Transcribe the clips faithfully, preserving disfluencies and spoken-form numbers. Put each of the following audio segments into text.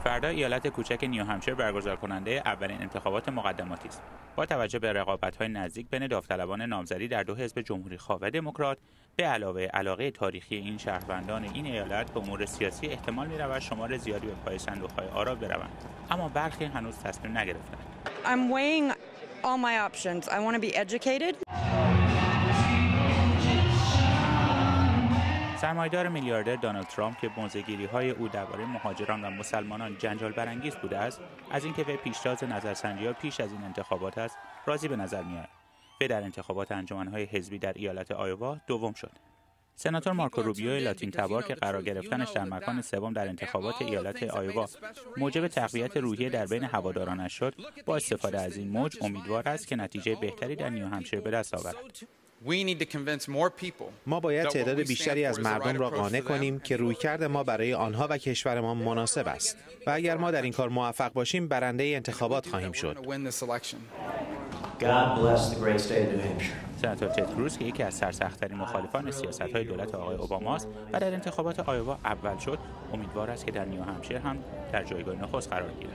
فردا ایالت کوچک نیوهمشیر برگزار کننده اولین انتخابات مقدماتی است. با توجه به رقابت‌های نزدیک بین داوطلبان نامزدی در دو حزب جمهوری‌خواه و دموکرات، به علاوه علاقه تاریخی این شهروندان این ایالت به امور سیاسی، احتمال می‌رود شمار زیادی به پای صندوق‌های آرا بروند. اما برخی هنوز تصمیم نگرفتند. I'm weighing all my options. I want to be educated. سرمایه‌دار میلیاردر دونالد ترامپ که موضع‌گیری‌های او درباره مهاجران و مسلمانان جنجال برانگیز بوده است، از اینکه وی پیشتاز نظرسنجی‌ها پیش از این انتخابات است، راضی به نظر می‌آید. وی در انتخابات انجمن‌های حزبی در ایالت آیوا دوم شد. سناتور مارکو روبیو لاتین تبار که قرار گرفتنش در مکان سوم در انتخابات ایالت آیوا موجب تقویت روحیه در بین هوادارانش شد، با استفاده از این موج امیدوار است که نتیجه بهتری در نیوهمشیر به دست آورد. ما باید تعداد بیشتری از مردم را قانع کنیم که رویکرد ما برای آنها و کشور ما مناسب است و اگر ما در این کار موفق باشیم برنده انتخابات خواهیم شد. سناتور تد کروز که یکی از سرسخت‌ترین مخالفان سیاست‌های دولت آقای اوباما است و در انتخابات آیوا اول شد، امیدوار است که در نیوهمشیر هم در جایگاه نخست قرار گیرد.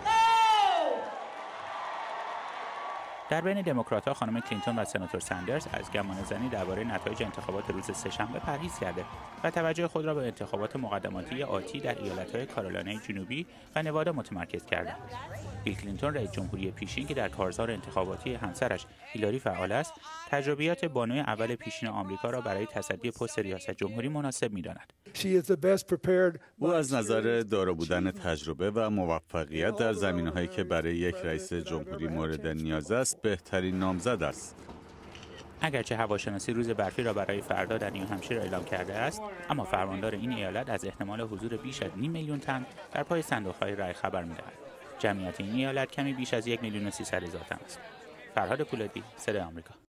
در بین دموکرات‌ها خانم کلینتون و سناتور سندرز از گمانه‌زنی درباره نتایج انتخابات روز سه‌شنبه پرهیز کرده و توجه خود را به انتخابات مقدماتی آتی در ایالت‌های کارولینای جنوبی و نوادا متمرکز کردند. بیل کلینتون رئیس جمهوری پیشین که در کارزار انتخاباتی همسرش هیلاری فعال است، تجربیات بانوی اول پیشین آمریکا را برای تصدی پست ریاست جمهوری مناسب می‌داند. او از نظر دارا بودن تجربه و موفقیت در زمینه‌هایی که برای یک رئیس جمهوری مورد نیاز است، بهترین نامزد است. اگرچه هواشناسی روز برفی را برای فردا در نیوهمشیر اعلام کرده است، اما فرماندار این ایالت از احتمال حضور بیش از نیم میلیون تن در پای صندوق‌های رای خبر می‌دهد. جمعیت این ایالت کمی بیش از یک میلیون و سیصد هزار تن است. فرهاد پولادی، صدای آمریکا.